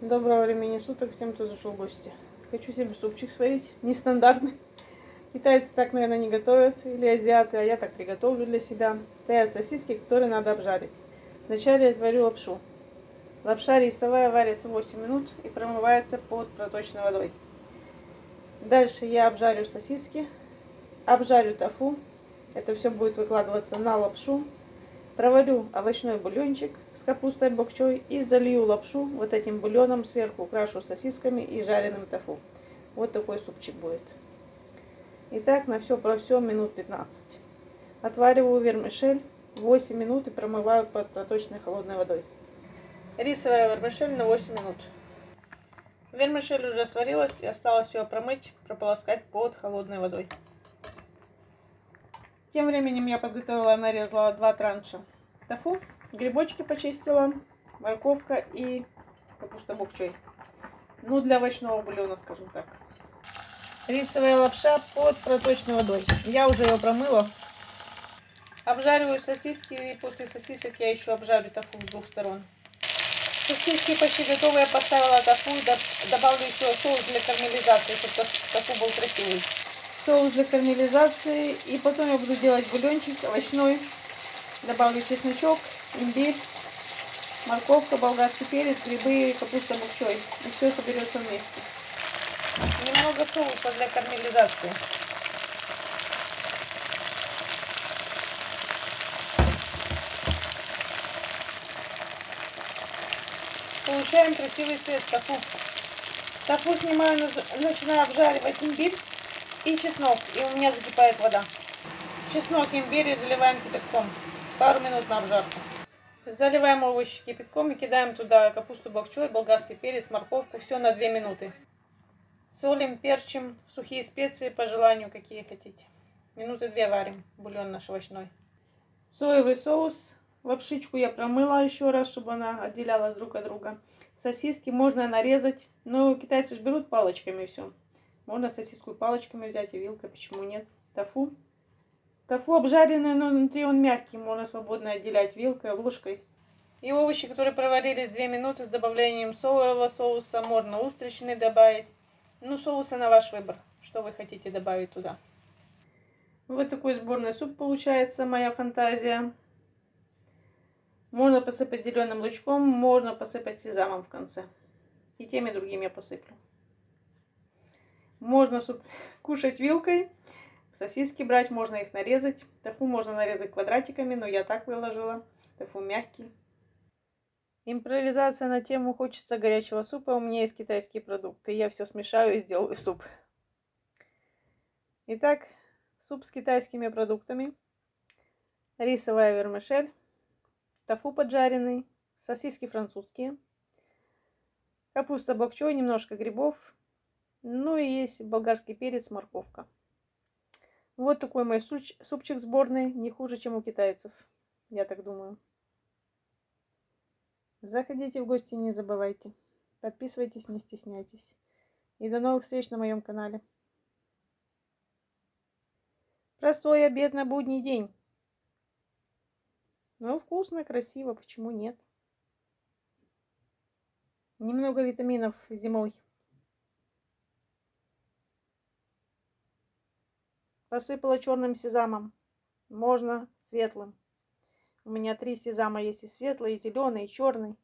Доброго времени суток всем, кто зашел в гости. Хочу себе супчик сварить, нестандартный. Китайцы так, наверное, не готовят, или азиаты, а я так приготовлю для себя. Стоят сосиски, которые надо обжарить. Вначале я варю лапшу. Лапша рисовая варится 8 минут и промывается под проточной водой. Дальше я обжарю сосиски, обжарю тофу. Это все будет выкладываться на лапшу. Проварю овощной бульончик с капустой бокчой и залью лапшу вот этим бульоном, сверху украшу сосисками и жареным тофу. Вот такой супчик будет. Итак, на все про все минут 15. Отвариваю вермишель 8 минут и промываю под проточной холодной водой. Рисовая вермишель на 8 минут. Вермишель уже сварилась и осталось ее промыть, прополоскать под холодной водой. Тем временем я подготовила и нарезала 2 транша тофу, грибочки почистила, морковка и капуста бокчой. Ну, для овощного бульона, скажем так. Рисовая лапша под проточной водой. Я уже ее промыла. Обжариваю сосиски, и после сосисок я еще обжарю тофу с 2 сторон. Сосиски почти готовы, я поставила тофу, добавлю еще соус для карамелизации, чтобы тофу был красивый. Соус для карамелизации, и потом я буду делать бульончик овощной. Добавлю чесночок, имбирь, морковка, болгарский перец, грибы и капуста бокчой. И все соберется вместе. Немного соуса для карамелизации. Получаем красивый цвет тофу. Тофу снимаю, начинаю обжаривать имбирь и чеснок. И у меня закипает вода. Чеснок, имбирь и заливаем кипятком. Пару минут на обжарку. Заливаем овощи кипятком и кидаем туда капусту бокчой, болгарский перец, морковку. Все на 2 минуты. Солим, перчим, сухие специи по желанию, какие хотите. Минуты 2 варим бульон наш овощной. Соевый соус. Лапшичку я промыла еще раз, чтобы она отделялась друг от друга. Сосиски можно нарезать. Но китайцы же берут палочками все. Можно сосиску палочками взять и вилкой, почему нет. Тофу. Тофу обжаренный, но внутри он мягкий. Можно свободно отделять вилкой, ложкой. И овощи, которые проварились 2 минуты с добавлением соевого соуса. Можно устричный добавить. Ну, соусы на ваш выбор, что вы хотите добавить туда. Вот такой сборный суп получается, моя фантазия. Можно посыпать зеленым лучком, можно посыпать сезамом в конце. И тем, и другим я посыплю. Можно суп кушать вилкой, сосиски брать, можно их нарезать. Тофу можно нарезать квадратиками, но я так выложила. Тофу мягкий. Импровизация на тему «хочется горячего супа». У меня есть китайские продукты. Я все смешаю и сделаю суп. Итак, суп с китайскими продуктами. Рисовая вермишель. Тофу поджаренный. Сосиски французские. Капуста бокчой, немножко грибов. Ну и есть болгарский перец, морковка. Вот такой мой супчик сборный. Не хуже, чем у китайцев. Я так думаю. Заходите в гости, не забывайте. Подписывайтесь, не стесняйтесь. И до новых встреч на моем канале. Простой обед на будний день. Но вкусно, красиво, почему нет? Немного витаминов зимой. Посыпала черным сезамом. Можно светлым. У меня 3 сезама есть, и светлый, и зеленый, и черный.